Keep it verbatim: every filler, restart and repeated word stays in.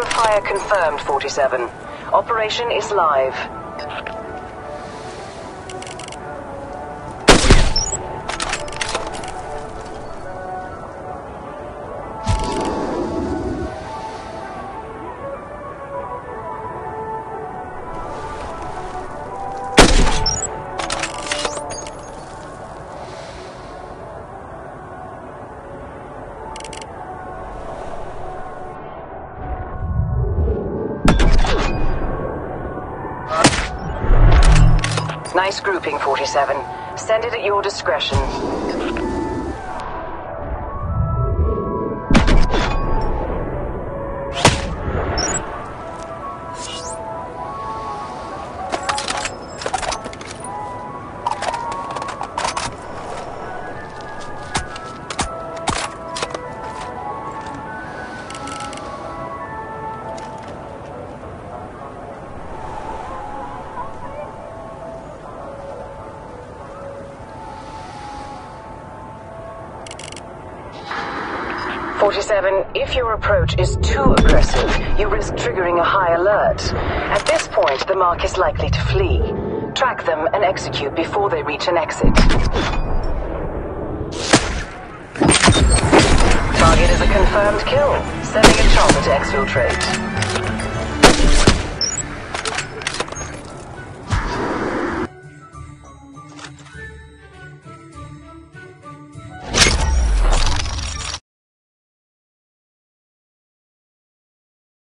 of fire confirmed, forty-seven. Operation is live. Nice grouping, forty-seven. Send it at your discretion. forty-seven, if your approach is too aggressive, you risk triggering a high alert. At this point, the mark is likely to flee. Track them and execute before they reach an exit. Target is a confirmed kill. Sending a chopper to exfiltrate.